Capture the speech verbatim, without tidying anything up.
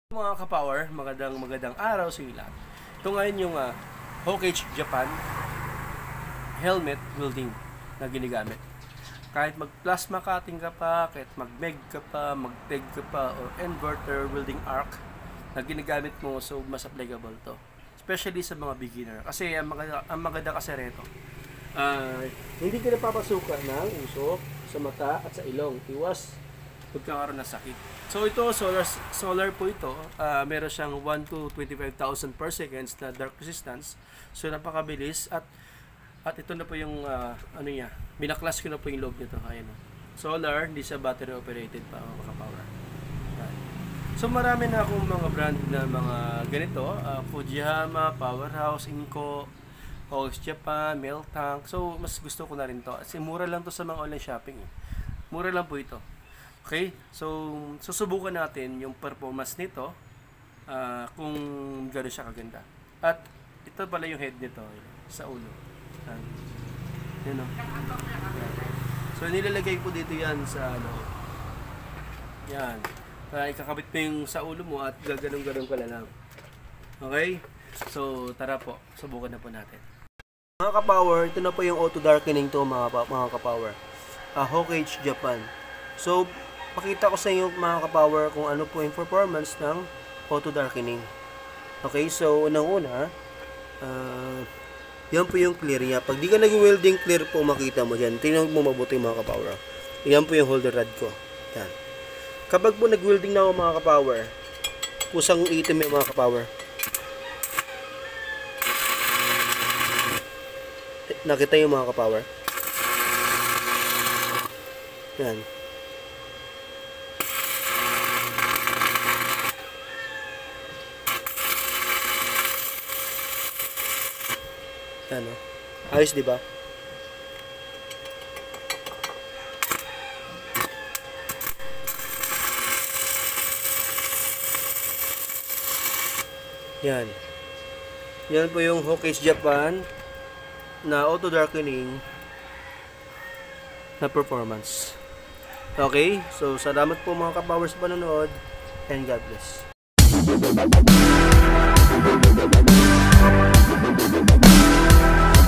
Mga ka-power, magandang magandang araw sa inyo lahat. Ito ngayon yung uh, Hokage Japan helmet welding na ginagamit. Kahit mag-plasma cutting ka pa, kahit mag-meg ka pa, mag-peg ka pa, or inverter welding arc na ginagamit mo, so mas applicable to. Especially sa mga beginner. Kasi ang maganda, ang maganda kasi rito, uh, hindi ka napapasukan ng usok sa mata at sa ilong. Iwas pagkakaroon ng sakit. So ito, solar solar po ito. Uh, meron siyang one to twenty-five thousand per seconds na dark resistance. So napakabilis at at ito na po yung uh, ano niya. Binaklas ko na po yung loob nito. Ayan. Solar, hindi siya battery operated pa, mga power. So marami na akong mga brand na mga ganito, uh, Fujiyama, Powerhouse, Inco, Hokage Japan, Meltank. So mas gusto ko na rin to. Kasi mura lang to sa mga online shopping. Eh. Mura lang po ito. Okay, so susubukan natin yung performance nito uh, kung gano'n siya kaganda. At ito pala yung head nito sa ulo. Yan. Yan o. So nilalagay po dito yan sa ano. Yan. Para ikakabit mo yung sa ulo mo at gaganong-ganong ka lang. Okay? So tara po, subukan na po natin. Mga ka-power, ito na po yung auto darkening to mga, mga ka-power. Uh, Hokage Japan. So pakita ko sa inyo mga ka-power kung ano po yung performance ng auto darkening. Okay, so unang-una, uh, yan po yung clear niya. Pag di ka nag-welding, clear po makita mo dyan. Tingnan mo mabuti mga ka-power. Yan po yung holder rod ko. Yan. Kapag po nag-welding na ako mga ka-power, kusang itim yung mga ka-power. Nakita yung mga ka-power. Yan. Ano? Ayos, di ba? Yan. Yan po yung Hokage Japan na auto darkening na performance. Okay? So, salamat po mga ka-power sa panonood and God bless. We'll be right back.